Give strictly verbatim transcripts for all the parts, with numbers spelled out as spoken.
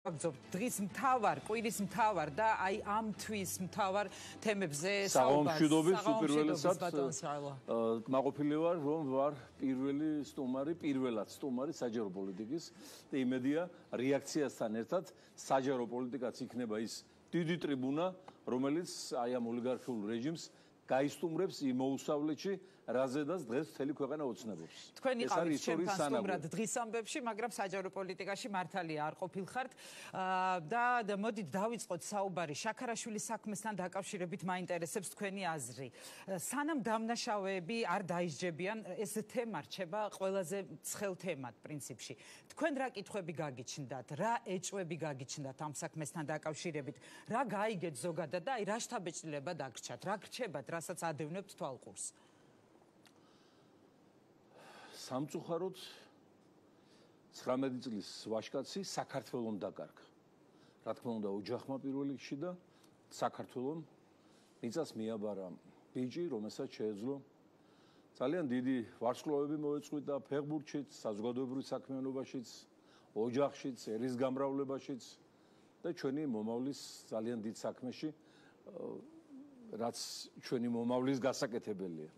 დღის მთავარ, კვირის მთავარ და აი ამ თვის მთავარ თემებზე საომშვიდობის უპირველესად კმაყოფილი ვარ, რომ ვარ პირველი სტუმარი, პირველად სტუმარი საჯარო პოლიტიკის და იმედია რეაქციასთან ერთად საჯარო პოლიტიკაც იქნება ის დიდი ტრიბუნა, რომელიც აი ამ ოლიგარქიულ რეჟიმს გაისტუმრებს იმ მოუსავლეთში, რაზედაც დღეს მთელი ქვეყანა ოცნებობს. თქვენ იყავით ჩემთან სტუმრად დღის ამბებში, მაგრამ საჯარო პოლიტიკაში მართალია არ ყოფილხართ და მოდით დავიწყოთ საუბარი შაქარაშვილის საქმესთან დაკავშირებით მაინტერესებს თქვენი აზრი. სანამ დამნაშავეები არ დაისჯებიან, ეს თემა რჩება ყველაზე ცხელ თემად პრინციპში. თქვენ რა კითხვები გაგიჩნდათ, რა ეჭვები გაგიჩნდათ ამ საქმესთან დაკავშირებით, რა გაიგეთ ზოგადად და აი რა შთაბეჭდილება დაგრჩათ, რა გრჩებათ, რასაც ადევნებთ თვალყურს? სამწუხაროდ ცხრამეტი წლის ვაჟკაცი საქართველოს დაკარგა. რა თქმა უნდა, ოჯახმა პირველ რიგში და საქართველოს მიწას მიაბარა ბიჭი, რომელსაც შეეძლო ძალიან დიდი ვარსკვლავები მოეწყვიტა ფეხბურთშიც, საზოგადოებრივ საქმიანობაშიც, ოჯახშიც, ერის გამრავლებაშიც და ჩვენი მომავლის ძალიან დიდ საქმეში, რაც ჩვენი მომავლის გასაკეთებელია.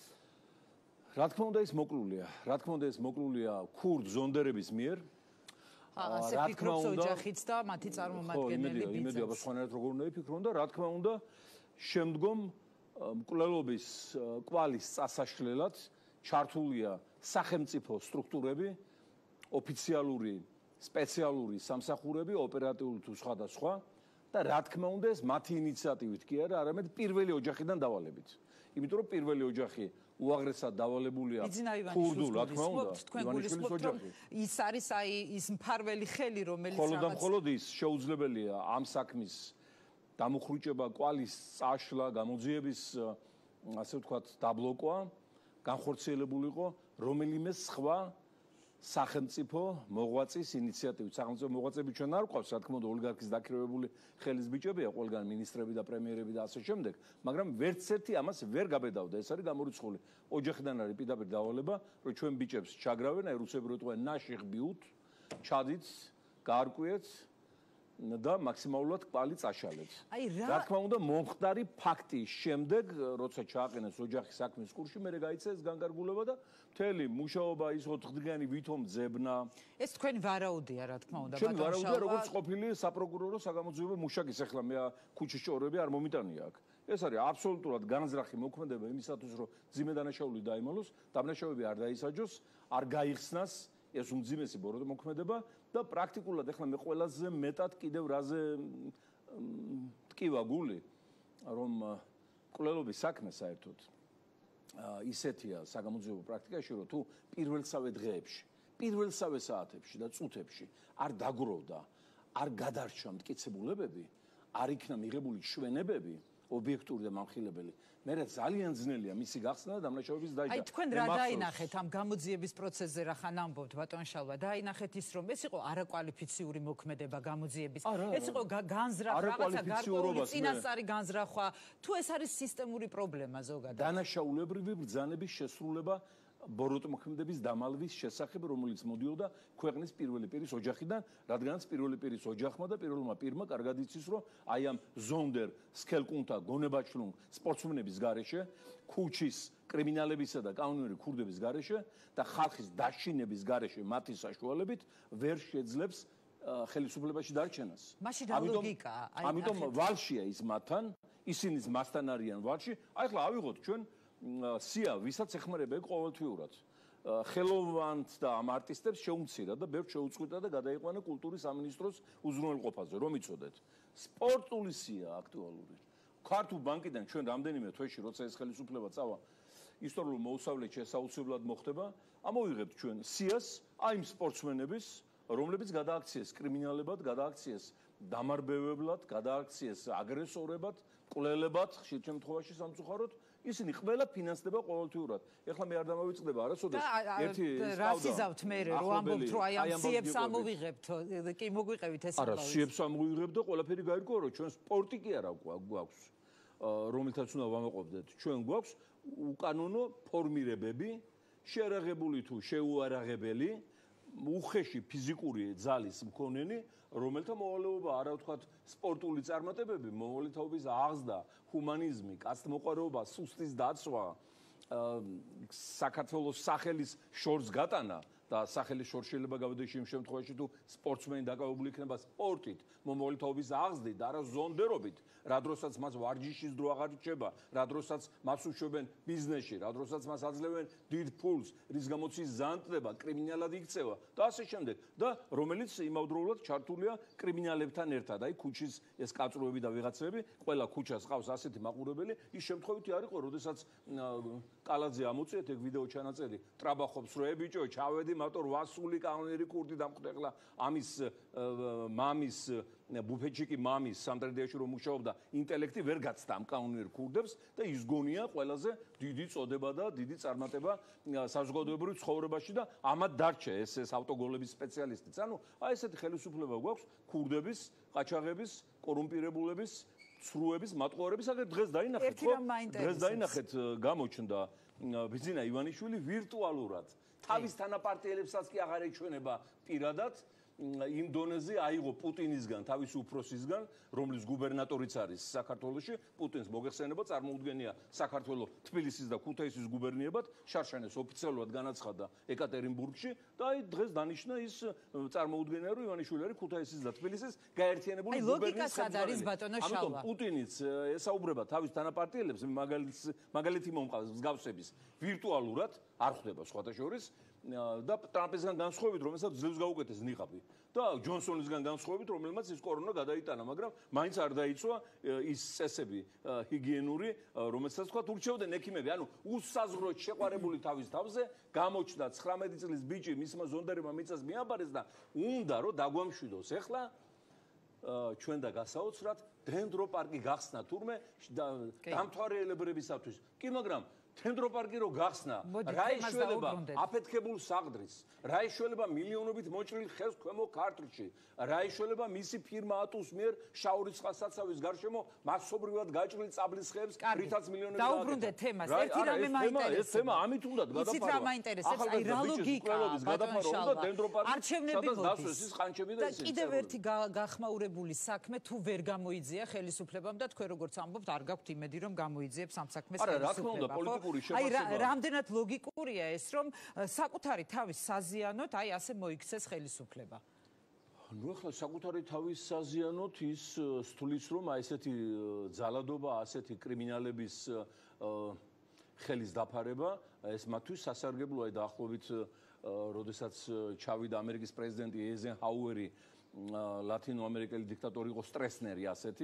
რა თქმა უნდა ის მოკლულია, რა თქმა უნდა ის მოკლულია ქურდ ზონდერების მიერ. ასე ფიქრობს ოჯახიც და მათი წარმომადგენელი ბიძაც. იმედია, აბა სხვანაირად როგორ უნდა იფიქრონ და რა თქმა უნდა შემდგომ მკვლელობის კვალის წასაშლელად ჩართულია სახელმწიფო სტრუქტურები, ოფიციალური, სპეციალური სამსახურები, ოპერატიული თუ სხვადასხვა და რა თქმა უნდა ეს მათი ინიციატივით კი არა, არამედ პირველი ოჯახიდან დავალებით. იმიტომ რომ პირველი ოჯახი უაღრესად დავალებულია ქურდულ, რა თქმა უნდა, ივანიშვილის ოჯახი. ის არის აი ის მფარველი ხელი, რომელიც მხოლოდ და მხოლოდ ის შეუძლებელია ამ საქმის დამუხრუჭება, კვალის წაშლა, გამოძიების, ასე ვთქვათ, დაბლოკვა, განხორციელებულიყო რომელიმე სხვა სახელმწიფო მოღვაწის ინიციატივით. სახელმწიფო მოღვაწეები ჩვენ არ გვყავს, რა თქმა უნდა, ოლიგარქის დაქირავებული ხელის ბიჭებია, ყველგან მინისტრები და პრემიერები და ასე შემდეგ, მაგრამ ვერც ერთი ამას ვერ გაბედავდა. ეს არის გამორიცხული. ოჯახიდან არის პირდაპირ დავალება, რომ ჩვენ ბიჭებს ჩაგრავენ, აი რუსები როიტყვენ ნაშიხ ბიუთ, ჩადით, გაარკვიეთ და მაქსიმალურად კვალი წაშალეთ. რა თქმა უნდა, მომხდარი ფაქტის შემდეგ, როცა ჩააყენეს ოჯახის საქმის კურსში, მე გაიცა ეს განკარგულება და მთელი მუშაობა ის ოთხდღიანი ვითომ ძებნა. ეს თქვენი ვარაუდია, რა თქმა უნდა, ჩვენ ვარაუდია, როგორც ყოფილი საპროკურორო საგამოძიებო მუშაკი, ახლა მე ქუჩის ჭორები არ მომიტანია აქ. ეს არის აბსოლუტურად განზრახი მოქმედება იმისათვის, რომ ძიმე დანაშაული დაიმალოს, დამნაშავეები არ დაისაჯოს, არ გაიხსნას ეს უმძიმესი ბოროტი მოქმედება და პრაქტიკულად ახლა მე ყველაზე მეტად კიდევ რაზე ტკივა გული, რომ მკვლელობის საქმე საერთოდ ისეთია საგამოძიებო პრაქტიკაში, რომ თუ პირველსავე დღეებში, პირველსავე საათებში და წუთებში არ დაგროვდა, არ გადარჩა მტკიცებულებები, არ იქნა მიღებული შვენებები ობიექტური და მამხილებელი, მე ძალიან ძნელია მისი გახსნა და დამნაშავების დაიჯდა. აი თქვენ რა დაინახეთ ამ გამოძიების პროცესზე, რა ხან ამბობთ ბატონ შალვა, დაინახეთ ის რომ ეს იყო არაკვალიფიციური მოქმედება გამოძიების, ეს იყო განზრახვა, რაღაცა გარკვეული წინასწარი განზრახვა, თუ ეს არის სისტემური პრობლემა ზოგადად? დანაშაულებრივი ბრძანების შესრულება ბოროტ მოქმედების დამალვის შესახებ, რომელიც მოდიოდა ქვეყნის პირველი პირის ოჯახიდან, რადგანაც პირველი პირის ოჯახმა და პირველმა პირმა კარგად იცის, რომ აი ამ ზონდერ, სქელკუნთა, გონებაჩლუნ სპორტსმენების გარეშე, ქუჩის კრიმინალებისა და კანონიერი ქურდების გარეშე და ხალხის დაშინების გარეშე მათი საშუალებით ვერ შეძლებს ხელისუფლებაში დარჩენას. მაშინ რა ლოგიკაა? ამიტომ ვალშია ის მათთან, ისინიც მასთან არიან ვალში. აი ახლა ავიღოთ ჩვენ სია, ვისაც ეხმარება ყოველთვიურად. ხელოვანთ და ამ არტისტებს შეუმცირა და ბევრ შეუწყვიტა და გადაიყვანა კულტურის სამინისტროს უზრუნველყოფაზე, რომ იცოდეთ. სპორტული სია აქტუალური. ქართულ ბანკიდან ჩვენ რამდენიმე თვეში, როცა ეს ხელისუფლება წავა, ისტორიულ მოუსავლეთში შესაუცებლად მოხდება, ამოვიღებთ ჩვენ სიას აი იმ სპორტსმენების, რომლებიც გადააქციეს კრიმინალებად, გადააქციეს დამარბევებლად, გადააქციეს აგრესორებად, მკვლელებად, ხშირ შემთხვევაში სამწუხაროდ, ისინი ყველა ფინანსდება ყოველთვიურად. ეხლა მე არ დამავიწყდება არასოდეს ერთი რა სიზავთ მე რომ ამბობთ რომ აი ამ სიებს ამოვიღებთ, კი მოგვიყევით ეს არა, სიებს ამოვიღებთ და ყველაფერი გაირკვა, რომ ჩვენ სპორტი კი არა გვაქვს, რომელთაც უნდა ვამაყობდეთ. ჩვენ გვაქვს უკანონო ფორმირებები, შეერაღებული თუ შეუარაღებელი, უხეში ფიზიკური ძალის მქონენი, რომელთა მოვალეობა არა ვთქვათ სპორტული წარმატებები, მოვალეობის აღზრდა, ჰუმანიზმი, კაცთმოყვარეობა, სუსტის დაცვა, საქართველოს სახელის შორს გატანა და სახელის შორს შეიძლება გავიდეს იმ შემთხვევაში თუ სპორტსმენი დაკავებული იქნება სპორტით, მომოვალეობის აღზრდით და არა ზონდერობით, რა დროსაც მას ვარჯიშის დრო აღარ რჩება, რა დროსაც მას უშვებენ ბიზნესში, რა დროსაც მას აძლევენ დიდ ფულს, რის გამოც ის ზანტდება, კრიმინალად იქცევა და ასე შემდეგ და რომელიც იმავდროულად ჩართულია კრიმინალებთან ერთად. აი ქუჩის ეს კაწრუები და ვიღაცები, ყველა ქუჩას ყავს ასეთი მაყურებელი, ის შემთხვევითი არ იყო, როდესაც კალაძე ამოწიეთ ეგ ვიდეო ჩანაწერი, ტრაბახობს რო ე ბიჭო, ჩავედი მარტო რვასული კანონიერი ქურდი დამხვდეხლა ამის მამის ბუფეტჩიკი მამის სამტრედიაში რომ მუშაობდა ინტელექტი ვერ გაცდა ამ კანონიერ ქურდებს და ის გონია ყველაზე დიდი წოდება და დიდი წარმატება საზოგადოებრივ ცხოვრებაში და ამათ დარჩა ეს ეს ავტოგოლების სპეციალისტიც. ანუ აი ესეთი ხელისუფლება გვაქვს ქურდების, ყაჩაღების, კორუმპირებულების, ცრუების, მატყუარების, აგერ დღეს დაინახეთ ხო? დღეს დაინახეთ გამოჩნდა ბიძინა ივანიშვილი ვირტუალურად თავის თანაპარტიელებსაც კი აღარ ეჩვენება პირადად იმ დონეზე აიღო პუტინისგან, თავის უფროსისგან, რომლის გუბერნატორიც არის საქართველოში, პუტინს მოგეხსენება, წარმოუდგენია საქართველოს თბილისის და ქუთაისის გუბერნიებად, შარშანეს ოფიციალურად განაცხადა ეკატერინბურგში და აი დღეს დანიშნა ის წარმოუდგენია, რომ ივანიშვილი არის ქუთაისის და თბილისის გაერთიანებული გუბერნიის ხელმძღვანელი. ამიტომ პუტინიც ესაუბრება თავის თანაპარტიელებს, მაგალითი მომყავს მსგავსების ვირტუალურად არ ხვდება სხვათა შორის და ტრამპისგან განსხვავებით, რომელსაც ძლევს გაუკეთეს ნიღაბი და ჯონსონისგან განსხვავებით, რომელმაც ის კორონა გადაიტანა, მაგრამ მაინც არ დაიცვა ის წესები ჰიგიენური, რომელსაც თქვა ურჩევდნენ ექიმები. ანუ უსაზღროდ შეყვარებული თავის თავზე გამოჩნდა ცხრამეტი წლის ბიჭი, მისმა ზონდერებმა მიწას მიაბარეს და უნდა რომ დაგვამშვიდოს. ეხლა ჩვენ და გასაოცრად დენდროპარკი გახსნა თურმე დამთვალიერებლებისათვის. კი, მაგრამ დენდროპარკი რო გახსნა, რა ეშველება აფეთქებულ საღდრის, რა ეშველება მილიონობით მოჭრილ ხელს ქვემო ქართლში, რა ეშველება მისი ფირმა ატუს მიერ შაურისწყალსაცავის გარშემო მასობრივად გაჭრილ წაბლის ხეებს, რითაც მილიონები გააკეთა. დაუბრუნდეთ თემას, ერთი რამე მაინტერესებს. ეს თემა ამით უნდა გადაფარვა. იცით რა მაინტერესებს? აი რა ლოგიკაა გადაფარვა და დენდროპარკი არჩევნები დასვეს ის ყანჩები და ისინი. და კიდევ ერთი გახმაურებული საქმე თუ ვერ გამოიძია ხელისუფლებამ და თქვენ როგორც ამბობთ, არ გაქვთ იმედი რომ გამოიძიებს ამ საქმეს ხელისუფლება. არა, რა თქმა უნდა, პოლიტიკური შეფასება. აი რამდენად ლოგიკურია ეს რომ საკუთარი თავის საზიანოთ აი ასე მოიქცეს ხელისუფლება. ნუ ახლა საკუთარი თავის საზიანოთ ის სტulis რომ აი ესეთი ძალადობა, ასეთი კრიმინალების ხელის დაფარება, ეს მათთვის სასარგებლოა დაახლოებით როდესაც ჩავიდა ამერიკის პრეზიდენტი ეიზენჰაუერი, ლათინოამერიკელი დიქტატორი იყო სტრესნერი ასეთი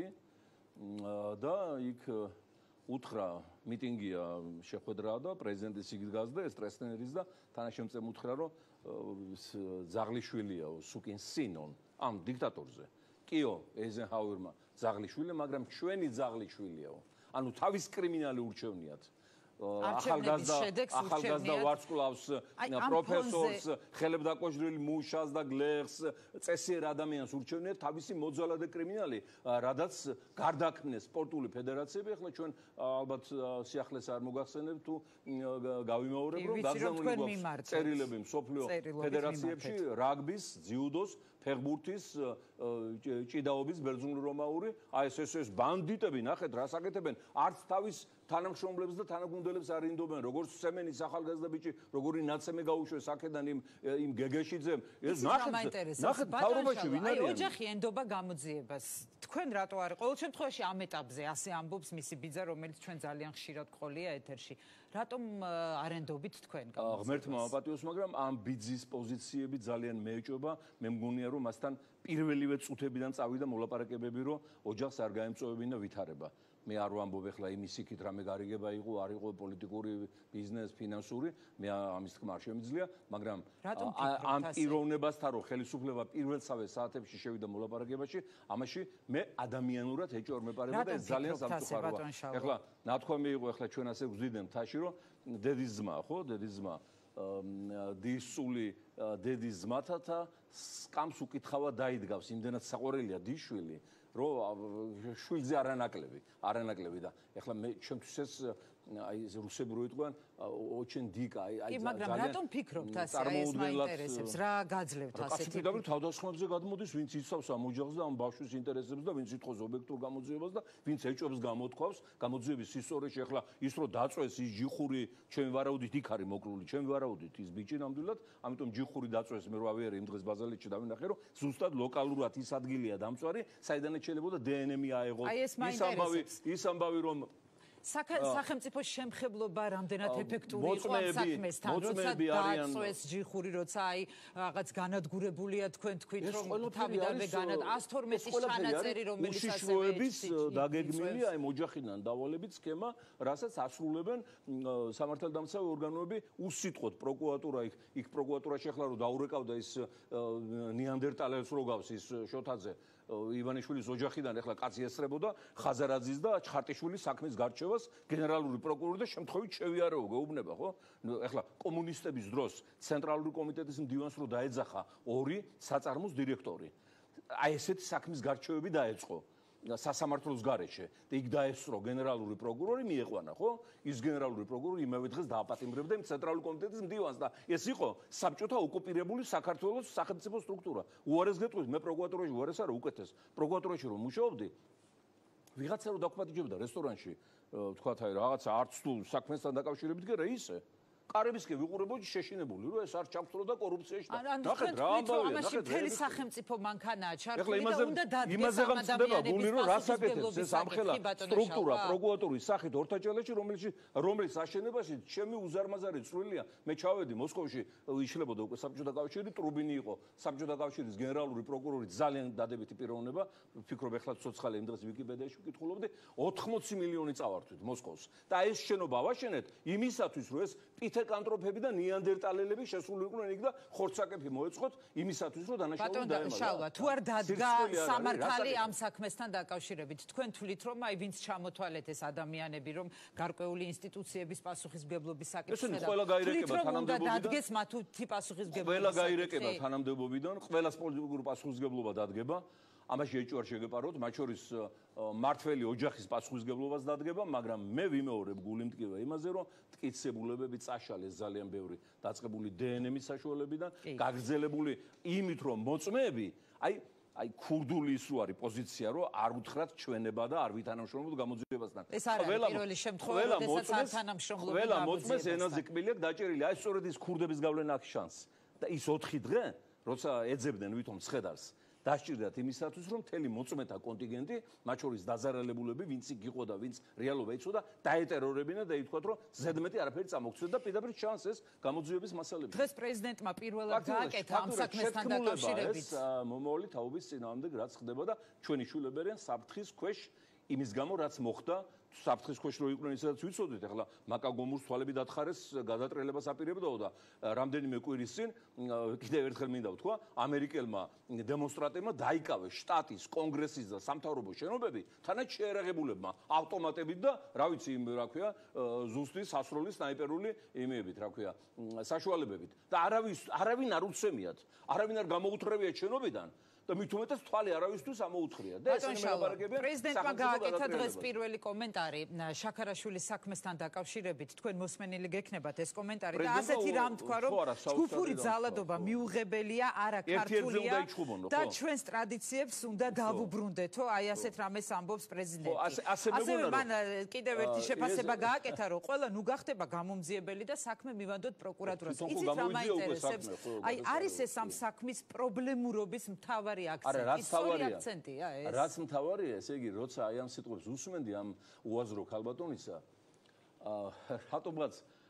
და იქ უთხრა მიტინგია შეხვედრა და პრეზიდენტის იქ დგას და ეს სტრესნერის და თანაშემწემ უთხრა რომ ზაღლიშვილიაო სუკინ სინონ ამ დიქტატორზე კიო ეიზენჰაუერმა ზაღლიშვილი მაგრამ ჩვენი ზაღლიშვილიაო ანუ თავის კრიმინალი ურჩევნიათ ახალგაზრდა ახალგაზრდა ვარსკვლავს პროფესორს ხელებდაკოჭრილი მუშას და გლეხს წესიერ ადამიანს ურჩევნიათ თავისი მოძალა და კრიმინალი რადაც გარდაქმნეს სპორტული ფედერაციები ახლა ჩვენ ალბათ სიახლეს არ მოგახსენებთ თუ გავიმეორებ რომ გაგზავნილი გვაქვს წერილები მსოფლიო ფედერაციებში რაგბის ძიუდოს ფეხბურთის ჭიდაობის ბერძნულ-რომაური აი ეს ეს ბანდიტები ნახეთ რას აკეთებენ არც თავის თანამშრომლებს და თანაგუნდელებს არ ინდობენ როგორც სემენის ახალგაზრდა ბიჭი როგორი ნაცემე გაუშვეს აქედან იმ იმ გეგეშიძემ ეს ნახეთ ნახეთ თავრობაში ვინ არის აი ოჯახი ენდობა გამოძიებას თქვენ რატო არის ყოველ შემთხვევაში ამ ეტაპზე ასე ამბობს მისი ბიძა რომელიც ჩვენ ძალიან ხშირად გყოლია ეთერში რატომ არ ენდობით თქვენ გამოძიებას ღმერთმა აპატიოს მაგრამ ამ ბიძის პოზიციები ძალიან მეეჭობა მე მგონია რომ მასთან პირველივე წუთებიდან წავიდა მოლაპარაკებები რომ ოჯახს არ გაემწოვებინა ვითარება მე არ ვამბობ ახლა იმის იქით რამე გარიგება იყო არ იყო პოლიტიკური ბიზნეს ფინანსური მე ამის თქმა არ შემიძლია მაგრამ ამ პიროვნებასთან რომ ხელისუფლება პირველსავე საათებში შევიდა მოლაპარაკებაში ამაში მე ადამიანურად ეჭორმეპარება და ეს ძალიან სამწუხაროა ახლა ნათქვამი იყო ახლა ჩვენ ასე გვზდიდნენ მთაში რომ დედის ძმა ხო დედის ძმა დისული დედის ძმათათა სკამს უკითხავა დაიდგავს იმდენად საყვარელია დიშვილი რომ შვილზე არანაკლები, არანაკლები და ეხლა მე ჩემთვის ეს აი ეს რუსები რო იყვნენ очень дико აი აი მაგრამ რატომ ფიქრობთ ასე აი ეს მაინტერესებს რა გაძლევთ ასეთი კაცი თავდასხმებზე გადმოდის ვინც იცავს ამ ოჯახს და ამ ბავშვის ინტერესებს და ვინც ითხოვს ობიექტურ გამოძიებას და ვინც ეჭვებს გამოთქვავს გამოძიების ისტორიაში ეხლა ის რო დაწვეს ის ჯიხური ჩემი ვარაუდით იქ არის მოკლული ჩემი ვარაუდით ის ბიჭი ნამდვილად ამიტომ ჯიხური დაწვეს მე რო ავიარე იმ დღეს ბაზალეთში დავინახე რომ ზუსტად ლოკალურად ის ადგილია დამწვარი საიდანაც შეიძლება დნმ აეღო ის ამბავი ის ამბავი რომ სახელმწიფო შემხებლობა რამდენად ეფექტური იყო ამ საქმესთან, როცა დაწვეს ჯიხური, როცა აი რაღაც განადგურებულია თქვენ თქვით რომ თავიდანვე განად ას თორმეტი ჩანაწერი რომელიც ასევე უშიშროების დაგეგმილია აი ოჯახიდან დავალებით სქემა, რასაც ასრულებენ სამართალდამცავი ორგანოები უსიტყვოდ პროკურატურა იქ იქ პროკურატურაში ახლა რომ დაურეკავდა ის ნიანდერტალელს რო გავს ის შოთაძე ივანიშვილის ოჯახიდან ეხლა კაცი ესწრებოდა ხაზარაძის და ჩხარტიშვილის საქმის გარჩევას გენერალური პროკურორი და შემთხვევით შევიარეო გეუბნება ხო ეხლა კომუნისტების დროს ცენტრალური კომიტეტის მდივანს რო დაეძახა ორი საწარმოს დირექტორი აი ესეთი საქმის გარჩევები დაეწყო სასამართლოს გარეშე და იქ დაესწრო გენერალური პროკურორი მieყვანა ხო ის გენერალური პროკურორი იმავე დღეს დააპატიმრებდა იმ ცენტრალური კომიტეტის მდივანს და ეს იყო საბჭოთა ოკუპირებული საქართველოს სახელმწიფო სტრუქტურა უარეს გეტყვით მე პროკურატურაში უარეს არა უკეთეს პროკურატურაში რომ მუშაობდი ვიღაცა რო დაგპატიჟებდა რესტორანში თქვათ აი რაღაცა არც თუ საქმესთან დაკავშირებით კი რა ისე კარებისკენ ვიყურებოდი შეშინებული რომ ეს არ ჩავთრო და კორუფციაში და ნახეთ რა ამბავია ნახეთ მთელი სახელმწიფო მანქანაა ჩართული და უნდა დადგეს ამ ადამიანების რომ რას აკეთებს ეს ამხელა სტრუქტურა პროკურატურის სახით ორთაჭალაში რომელიც რომელიც აშენებაში ჩემი უზარმაზარი წვლილია მე ჩავედი მოსკოვში იშლებოდა უკვე საბჭოთა კავშირი ტრუბინი იყო საბჭოთა კავშირის გენერალური პროკურორი ძალიან დადებითი პიროვნება ვფიქრობ ეხლა ცოცხალი იმ დღეს ვიკიპედიაში ვკითხულობდი ოთხმოცი მილიონი წავართვით მოსკოვს და ეს შენობა ვაშენეთ იმისათვის რომ ეს კანტროფები და ნიანდერტალელები შესული იყვნენ იქ და ხორცაკეფი მოეწყოთ იმისათვის რომ დანაშაული დაემალა. ბატონო შალვა, თუ არ დადგა სამართალი ამ საქმესთან დაკავშირებით, თქვენ თვლით რომ აი ვინც ჩამოთვალეთ ეს ადამიანები რომ გარკვეული ინსტიტუციების პასუხისმგებლობის საკითხზე და გაირეკება თანამდებობიდან დადგეს მათი პასუხისმგებლობა. ყველა გაირეკება თანამდებობიდან, ყველას პოლიტიკური პასუხისმგებლობა დადგება. ამაში ეჭვ არ შეგეპაროთ, მათ შორის მართველი ოჯახის პასუხისმგებლობას დადგება, მაგრამ მე ვიმეორებ გულიმტკივე იმაზე, რომ მტკიცებულებები წაშალეს ძალიან ბევრი დაწყებული დნმ-ის საშუალებიდან, გაგრძელებული იმით, რომ მოწმეები, აი აი ქურდული ის რო არის pozícia, რომ არ უთხრათ ჩვენება და არ ვითანამშრომლობთ გამოძიებასთან. ეს არის პირველი შემთხვევა, როდესაც არ თანამშრომლობთ. ყველა მოწმეს ენაზე კბილი აქვს დაჭერილი, აი სწორედ ის ქურდების გავლენა აქვს შანსი. და ის ოთხი დღე, როცა ეძებდნენ ვითომ ცხედარს დასჭირდათ იმისათვის რომ მთელი მოწმეთა კონტინგენტი მათ შორის დაზარალებულები ვინც იყო და ვინც რეალობა იცოდა დაეტერორებინა და ითქვათ რომ ზედმეტი არაფერი წამოგცეთ და პირდაპირ ჩანს ეს გამოძიების მასალები დღეს პრეზიდენტმა პირველად გააკეთა ამ საქმესთან დაკავშირებით ეს მომავალი თაობის წინააღმდეგ რაც ხდება და ჩვენი შვილები არიან საფრთხის ქვეშ იმის გამო რაც მოხდა საფრთხის ქვეშ რო იყვნენ ისაც ვიცოდით ახლა მაკა გომურს თვალები დათხარეს გადატრელებას აპირებდაო და რამდენიმე კვირის წინ კიდევ ერთხელ მინდა ვთქვა ამერიკელმა დემონსტრანტებმა დაიკავეს შტატის კონგრესის და სამთავრობო შენობები თანაც შეერაღებულებმა ავტომატებით და რა ვიცი იმ რა ქვია ზუსტი სასროლი სნაიპერული იმეებით რა ქვია საშუალებებით და არავის არავინ არ უცემიათ არავინ არ გამოუთრევიათ შენობიდან და მით უმეტეს თვალი არავისთვის ამოუთხრია და ეს მელაპარაკებია პრეზიდენტმა გააკეთა დღეს პირველი კომენტარი შაქარაშვილის საქმესთან დაკავშირებით თქვენ მოსმენილი გექნებათ ეს კომენტარი და ასეთი რამ თქვა რომ ჯგუფური ძალადობა მიუღებელია არა ქართულია და ჩვენს ტრადიციებს უნდა დავუბრუნდეთო აი ასეთ რამეს ამბობს პრეზიდენტი ასევე მან კიდევ ერთი შეფასება გააკეთა რომ ყველა ნუ გახდება გამომძიებელი და საქმე მივანდოთ პროკურატურას იცით რა მაინტერესებს აი არის ეს ამ საქმის პრობლემურობის მთავარი არა რაც თავარია რაც მთავარია ესე იგი როცა აი ამ სიტყვებს უსმენდი ამ უაზრო ქალბატონისა რატომღაც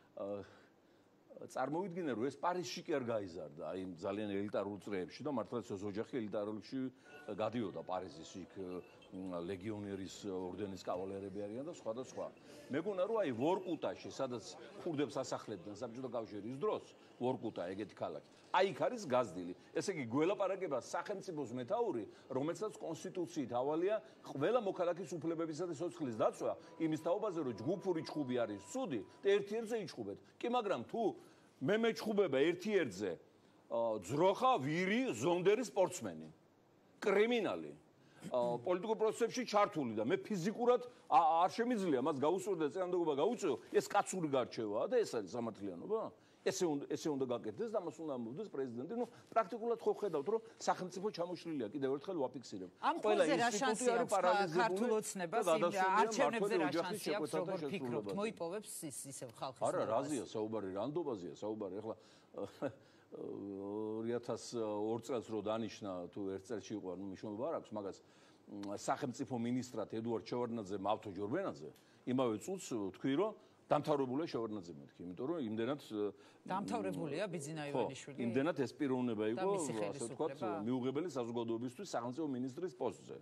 წარმოვიდგინე რომ ეს პარიზში კი არ გაიზარდა აი ძალიან ელიტარულ წრეებში და მართლაც ეს ოჯახი ელიტარულში გადიოდა პარიზის იქ ლეგიონერის ორდენის კავალერები არიან და სხვა და სხვა მეგონა რომ აი ვორკუტაში სადაც ქურდებს ასახლებდნენ საბჭოთა კავშირის დროს ვორკუტა ეგეთი ქალაქი აი იქ არის გაზრდილი ესე იგი გველაპარაკება სახელმწიფოს მეთაური რომელსაც კონსტიტუციით ავალია ყველა მოქალაქის უფლებებისა და სიცოცხლის დაცვა იმის თაობაზე რომ ჯგუფური ჭხუბი არის ცუდი და ერთ-ერთზე იჭხუბეთ კი მაგრამ თუ მე მეჭხუბება ერთ-ერთზე ძროხა ვირი ზონდერი სპორტსმენი კრიმინალი პოლიტიკურ პროცესებში ჩართული და მე ფიზიკურად არ შემიძლია მას გაუსწრო და წინამდებობა გაუწიო, ეს კაცური გარჩევაა და ეს არის სამართლიანობა? ესე უნდა ესე უნდა გაკეთდეს და მას უნდა ამოვიდეს პრეზიდენტი. ნუ პრაქტიკულად ხო ხედავთ, რომ სახელმწიფო ჩამოშლილია, კიდევ ერთხელ ვაფიქსირებ. ყველა ინსტიტუტი არის პარალიზებული. ქართულ ოცნებას არჩევნებზე რა შანსი აქვს, როგორ ფიქრობთ, მოიპოვებს ის ისევ ხალხის არა, რაზეა საუბარი, რანდობაზეა საუბარი. ეხლა ორი ათას ორ წელს რო დანიშნა, თუ ერთ წელში იყო, ნუ მნიშვნელობა არ აქვს, მაგას სახელმწიფო მინისტრად ედუარდ შევარდნაძე, მავთო ჯორბენაძე, იმავე წუთს თქვი, რომ დამთავრებულია შევარდნაძე მეთქი, იმიტომ რომ იმდენად დამთავრებულია ბიძინა ივანიშვილი. იმდენად ეს პიროვნება იყო, ასე ვთქვათ, მიუღებელი საზოგადოებისთვის სახელმწიფო მინისტრის პოსტზე.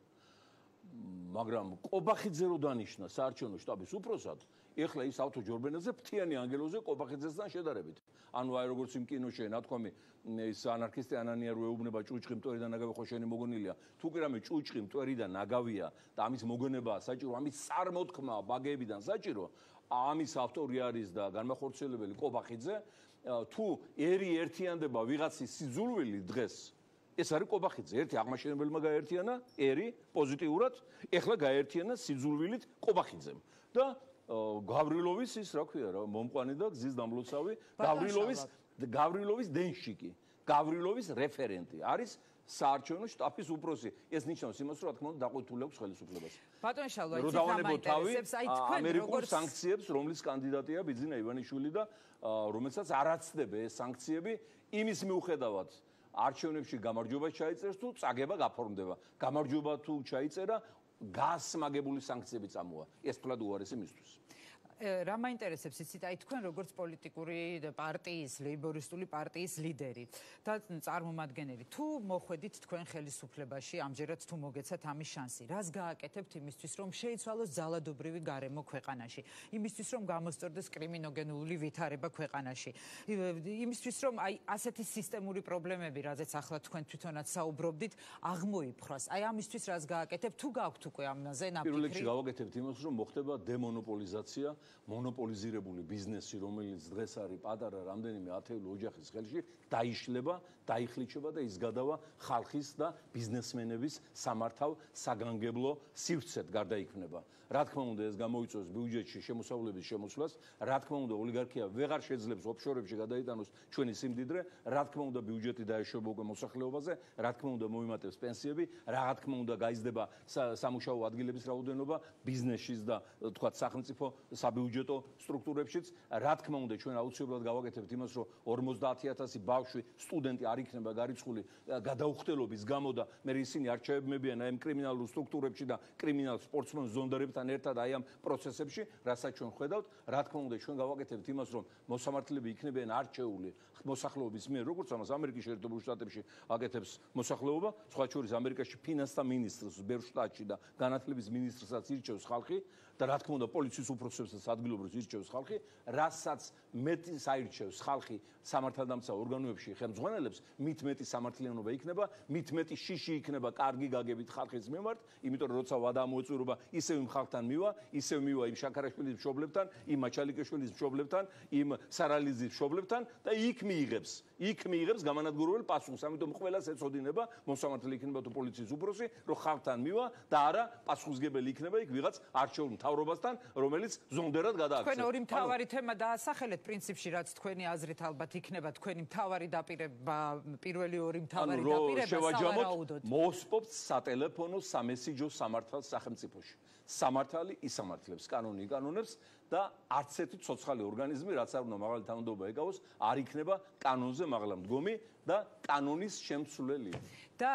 მაგრამ ყობახიძე რო დანიშნა საარჩევნო შტაბის უფროსად, ეხლა ის ავთო ჯორბენაძე ფრთიანი ანგელოზე ყობახიძესთან შედარებით. ანუ აი როგორც იმ კინოში ნათქვამი ის ანარქისტი ანანია რო ეუბნება ჭუჭყი მტვერი და ნაგავი ხო შენი მოგონილია. თუ კი რამე ჭუჭყი მტვერი და ნაგავია და ამის მოგონებაა საჭირო, ამის წარმოთქმა ბაგეებიდან საჭირო, ამის ავტორი არის და განმახორციელებელი ყობახიძე, თუ ერი ერთიანდება ვიღაცის სიძულვილი დღეს ეს არის ყობახიძე. ერთი აღმაშენებელმა გაერთიანა ერი პოზიტიურად, ეხლა გაერთიანა სიძულვილით ყობახიძემ. და გავრილოვის ის რა ქვია რა, მომყვანი და გზის დამლოცავი, გავრილოვის გავრილოვის დენშიკი, გავრილოვის რეფერენტი არის საარჩევნო შტაბის უფროსი. ეს ნიშნავს იმას, რომ რა თქმა უნდა დაყვითული აქვს ხელისუფლებას. ბატონ შალვა, იცით რა მაინტერესებს, აი თქვენ ამერიკულ სანქციებს, რომლის კანდიდატია ბიძინა ივანიშვილი და რომელსაც არ აცდება ეს სანქციები, იმის მიუხედავად არჩევნებში გამარჯვებას ჩაიწერს თუ წაგება გაფორმდება. გამარჯვება თუ ჩაიწერა, გასმაგებული სანქციები წამოა. ეს თვლად უარესი მისთვის. რა მაინტერესებს იცით, აი თქვენ როგორც პოლიტიკური პარტიის, ლეიბორისტული პარტიის ლიდერი და წარმომადგენელი, თუ მოხვედით თქვენ ხელისუფლებაში, ამჯერად თუ მოგეცათ ამის შანსი, რას გააკეთებთ იმისთვის, რომ შეიცვალოს ძალადობრივი გარემო ქვეყანაში, იმისთვის, რომ გამოსწორდეს კრიმინოგენული ვითარება ქვეყანაში, იმისთვის, რომ აი ასეთი სისტემური პრობლემები, რაზეც ახლა თქვენ თვითონაც საუბრობდით, აღმოიფხვრას. აი ამისთვის რას გააკეთებთ, თუ გაქვთ უკვე ამაზე ნაფიქრი? პირველ რიგში გავაკეთებთ იმას, რომ მოხდება დემონოპოლიზაცია, მონოპოლიზირებული ბიზნესი, რომელიც დღეს არის პატარა რამდენიმე ათეული ოჯახის ხელში, დაიშლება, დაიხლიჩება და ის გადავა ხალხის და ბიზნესმენების სამართავ საგანგებლო სივრცედ გარდაიქმნება. რა თქმა უნდა, ეს გამოიწვევს ბიუჯეტში შემოსავლების შემოსვლას, რა თქმა უნდა, ოლიგარქია ვეღარ შეძლებს ოფშორებში გადაიტანოს ჩვენი სიმდიდრე, რა თქმა უნდა, ბიუჯეტი დაეშვება უკვე მოსახლეობაზე, რა თქმა უნდა, მოიმატებს პენსიები, რა თქმა უნდა, გაიზრდება სამუშაო ადგილების რაოდენობა ბიზნესშიც და თქვათ სახელმწიფო საბიუჯეტო სტრუქტურებშიც, რა თქმა უნდა, ჩვენ აუცილებლად გავაკეთებთ იმას, რომ ორმოცდაათი ათასი ბავშვი, სტუდენტი არ იქნება გარიცხული გადაუხდელობის გამო და მე ისინი არ ჩაებმებიან აი ამ კრიმინალურ სტრუქტურებში და კრიმინალ სპორტსმენ ზონდერებთან ერთად აი ამ პროცესებში, რასაც ჩვენ ხედავთ, რა თქმა უნდა, ჩვენ გავაკეთებთ იმას, რომ მოსამართლეები იქნებიან არჩეული მოსახლეობის მიერ, როგორც ამას ამერიკის შეერთებულ შტატებში აკეთებს მოსახლეობა, სხვა შორის ამერიკაში ფინანსთა მინისტრს ბევრ შტატში და განათლების მინისტრსაც ირჩევს ხალხი და რა თქმა უნდა პოლიციის უფროსებსაც ადგილობრივს ირჩევს ხალხი, რასაც მეტი საირჩევს ხალხი სამართალდამცავ ორგანოებში ხელმძღვანელებს, მით მეტი სამართლიანობა იქნება, მით მეტი შიში იქნება კარგი გაგებით ხალხის მიმართ, იმიტომ რომ როცა ვადა მოეწურება, ისევ იმ ხალხთან მივა, ისევ მივა იმ შაქარაშვილის მშობლებთან, იმ მაჩალიკაშვილის მშობლებთან, იმ სარალიძის მშობლებთან და იქ მიიღებს, იქ მიიღებს გამანადგურებელ პასუხს, ამიტომ ყველას ეწოდინება მოსამართლე იქნება თუ პოლიციის უფროსი, რომ ხალხთან მივა და არა პასუხისგებელი იქნება იქ ვიღაც არჩეულ მთავრობასთან, რომელიც ზონდერად გადააქცევს. თქვენ ორი მთავარი თემა დაასახელეთ პრინციპში, რაც თქვენი აზრით ალბათ იქნება თქვენი მთავარი დაპირება, პირველი ორი მთავარი დაპირება სავარაუდოდ. მოსპობთ სატელეფონო სამესიჯო სამართალს სახელმწიფოში. სამართალი ისამართლებს, კანონი იკანონებს და არც ერთი ცოცხალი ორგანიზმი, რაც არ უნდა მაღალი თანამდებობა ეკავოს, არ იქნება კანონზე მაღლა მდგომი და კანონის შემცვლელი. და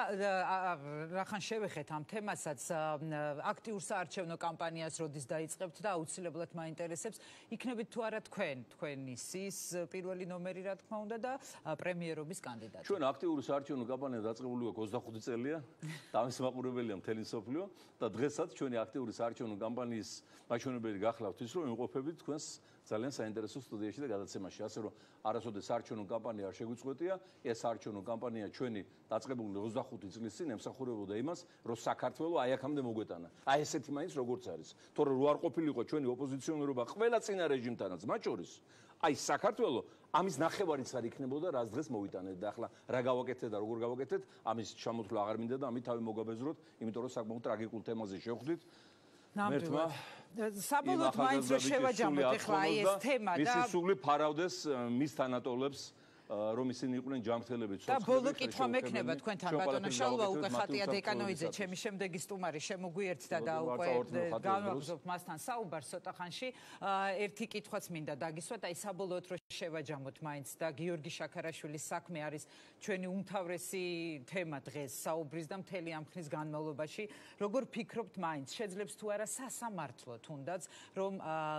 რახან შევეხეთ ამ თემასაც, აქტიურ საარჩევნო კამპანიას როდის დაიწყებთ და აუცილებლად მაინტერესებს, იქნებით თუ არა თქვენ, თქვენი სის პირველი ნომერი რა თქმა უნდა და პრემიერობის კანდიდატი. ჩვენ აქტიური საარჩევნო კამპანია დაწყებული გვაქვს ოცდახუთი წელია, ამის მაყურებელია მთელი მსოფლიო და დღესაც ჩვენი აქტიური საარჩევნო კამპანიის მაჩვენებელი გახლავთ ის, რომ იმყოფებით თქვენს ძალიან საინტერესო სტუდიაში და გადაცემაში, ასე რომ არასოდეს საარჩევნო კამპანია არ შეგვიწყვეტია, ეს საარჩევნო კამპანია ჩვენი დაწყებული ოცდახუთი წლის წინ ემსახურებოდა იმას, რომ საქართველო აი აქამდე მოგვეტანა. აი ესეთი მაინც როგორც არის. თორე რო არ ყოფილიყო ჩვენი ოპოზიციონერობა ყველა წინა რეჟიმთანაც, მათ შორის, აი საქართველო ამის ნახევარიც არ იქნებოდა, რაც დღეს მოვიტანეთ და ახლა რა გავაკეთეთ და როგორ გავაკეთეთ, ამის ჩამოთვლა აღარ მინდა და ამით თავი მოგაბეზროთ, იმიტომ რომ საკმაოდ ტრაგიკულ თემაზე შევხვდით. ნამდვილად. საბოლოოდ მაინც რომ შევაჯამოთ ახლა აი ეს თემა და მისი სული ფარავდეს მის თანატოლებს რომ ისინი იყვნენ ჯანმრთელები ცოცხლები. და ბოლო კითხვა მექნება თქვენთან ბატონო შალვა უკვე ხატია დეკანოიძე, ჩემი შემდეგი სტუმარი შემოგვიერთდა და უკვე განვაგრძობთ მასთან საუბარს ცოტა ხანში. ერთი კითხვაც მინდა დაგისვათ, აი საბოლოოდ რომ შევაჯამოთ მაინც და გიორგი შაქარაშვილის საქმე არის ჩვენი უმთავრესი თემა დღეს საუბრის და მთელი ამ ხნის განმავლობაში. როგორ ფიქრობთ მაინც შეძლებს თუ არა სასამართლო თუნდაც რომ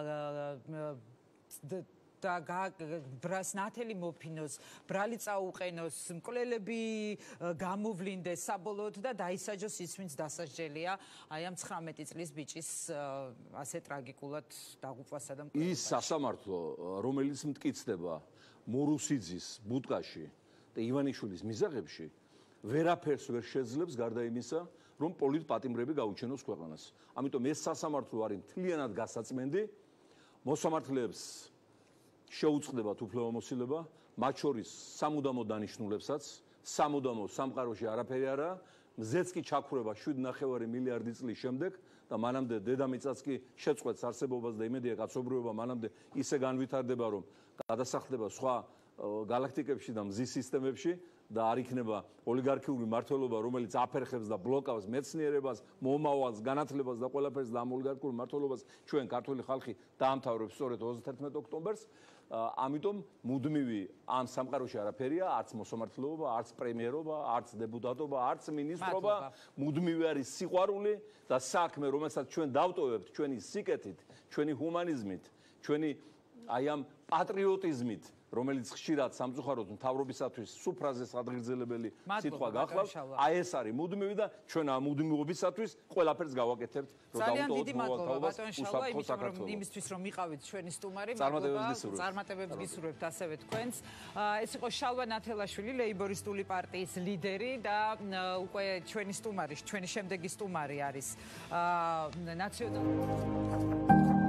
და ბრას ნათელი მოფინოს, ბრალი წაუყენოს, მკვლელები გამოვლინდეს საბოლოოდ და დაისაჯოს ის, ვინც დასაჯელია აი ამ ცხრამეტი წლის ბიჭის ასე ტრაგიკულად დაღუპვასა და მკვლელობაში. ის სასამართლო, რომელიც მტკიცდება მორუსიძის ბუტკაში და ივანიშვილის მიზაღებში, ვერაფერს ვერ შეძლებს გარდა იმისა, რომ პოლიტპატიმრები გაუჩენოს ქვეყანას. ამიტომ ეს სასამართლო არის მთლიანად გასაწმენდი, მოსამართლეებს შეუწყდებათ უფლებამოსილება, მათ შორის სამუდამო დანიშნულებსაც, სამუდამო სამყაროში არაფერი არა, მზეც კი ჩაქურება შვიდ ნახევარი მილიარდი წლის შემდეგ და მანამდე დედამიწაც კი შეწყვეტს არსებობას და იმედია კაცობრიობა მანამდე ისე განვითარდება, რომ გადასახლდება სხვა galaktikებში და მზის სისტემებში და არ იქნება ოლიგარქიული მმართველობა, რომელიც აფერხებს და ბლოკავს მეცნიერებას, მომავალს, განათლებას და ყველაფერს და ამ ოლიგარქიულ მმართველობას ჩვენ ქართული ხალხი დაამთავრებს სწორედ ოცდაათერთმეტ ოქტომბერს. ამიტომ მუდმივი ამ სამყაროში არაფერია, არც მოსამართლეობა, არც პრემიერობა, არც დეპუტატობა, არც მინისტრობა, მუდმივი არის სიყვარული და საქმე, რომელსაც ჩვენ დავტოვებთ ჩვენი სიკეთით, ჩვენი ჰუმანიზმით, ჩვენი აი ამ პატრიოტიზმით, რომელიც ხშირად სამწუხაროდ მთავრობისათვის სუფრაზეს ადგილზელებელი სიტყვა გახლავს, აი ეს არის მუდმივი და ჩვენ ამ მუდმივობისათვის ყველაფერს გავაკეთებთ, რომ ძალიან დიდი მადლობა ბატონ შალვა, იმიტომ რომ იმისთვის რომ იყავით ჩვენი სტუმარი, მადლობა, წარმატებებს გისურვებთ ასევე თქვენს. ეს იყო შალვა ნათელაშვილი, ლეიბორისტული პარტიის ლიდერი და უკვე ჩვენი სტუმარი, ჩვენი შემდეგი სტუმარი არის ნაციონალური